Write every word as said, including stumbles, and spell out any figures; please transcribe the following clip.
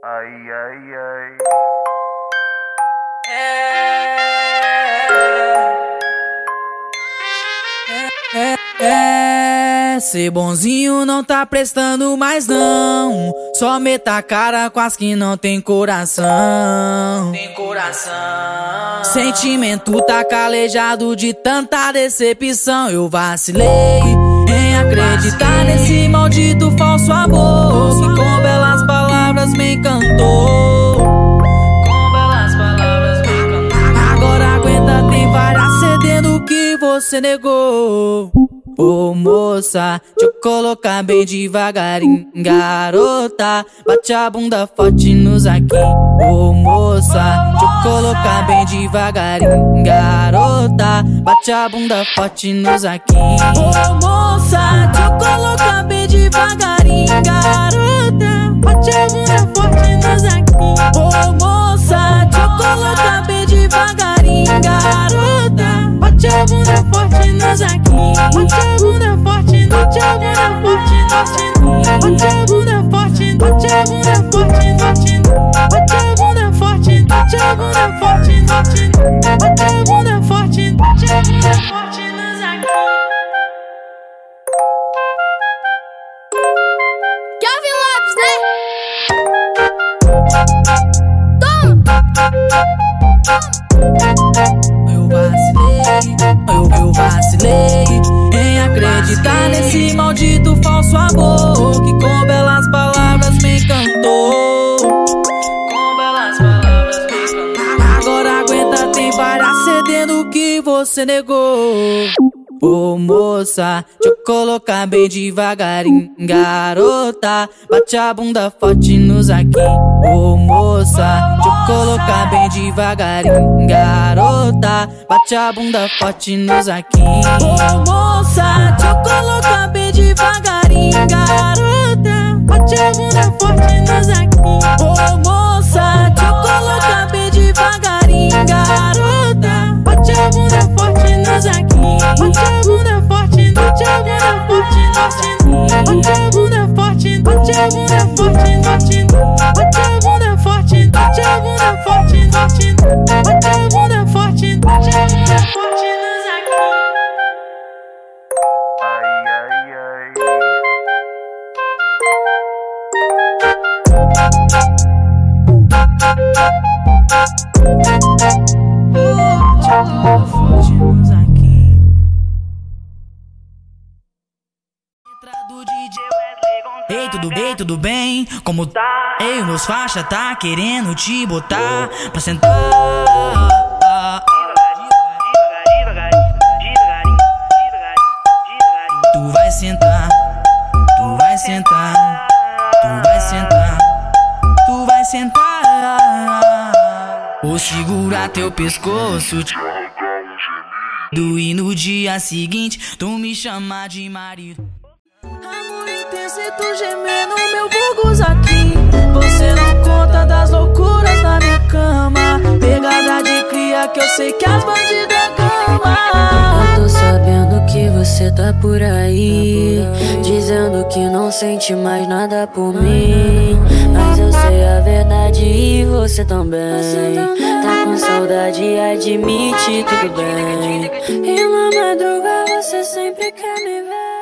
Ai, ai, ai. É, é, é, ser bonzinho não tá prestando mais não. Só meta a cara com as que não tem coração. Tem coração. Sentimento tá calejado de tanta decepção. Eu vacilei em acreditar nesse maldito falso amor que com belas palavras me encantou. Com belas palavras me encantou. Agora aguenta, tem várias cedendo que você negou. Ô moça, deixa eu colocar bem devagarinho. Garota, bate a bunda forte nos aqui. Ô moça, deixa eu colocar bem devagarinho. Garota, bate a bunda forte nos aqui. Ô moça, deixa eu colocar bem devagarinho. Garota, bate a bunda forte nos aqui. Ô moça, deixa eu colocar bem devagarinho. Garota, bate a bunda forte nos aqui. Bate a bunda forte, bate a bunda forte, bate a bunda forte, bate a bunda forte, bate a bunda forte, bate a bunda forte, bate a bunda forte, bate a bunda forte nos aqui. Calvin Lopes, né? Toma! Eu vacilei, eu, eu vacilei em acreditar nesse maldito falso amor que com belas palavras me encantou. Com belas palavras me encantou. Agora aguenta, tem várias cedendo que você negou. Ô moça, deixa eu colocar bem devagarinho. Garota, bate a bunda forte nos aqui. Ô moça, deixa eu colocar bem devagarinho. Garota, bate a bunda forte nos aqui. Ô moça, deixa eu colocar bem devagarinho. Garota, bate a bunda forte nos aqui. Ô moça, deixa eu colocar bem devagarinho. Garota, bate a bunda forte nos aqui. Bate a bunda forte, bate a bunda forte, bate a bunda forte, bate a bunda forte, bate a bunda forte, bate a bunda forte, bate a bunda forte, bate a bunda forte nos aqui. Ai, ai, ai. Forte nos aqui. Ei, tudo bem, tudo bem? Como tá? Ei, meus faixa tá querendo te botar pra sentar. Tu vai sentar, tu vai sentar, tu vai sentar, tu vai sentar. Vou segurar teu pescoço e no dia seguinte tu me chamar de marido. Amor intenso e tu gemendo meu burgos aqui. Você não conta das loucuras da minha cama. Pegada de cria que eu sei que as bandidas cama. Eu tô sabendo que você tá por aí, dizendo que não sente mais nada por mim. Mas eu sei a verdade e você também. Tá com saudade, admite tudo bem. E na madruga você sempre quer me ver.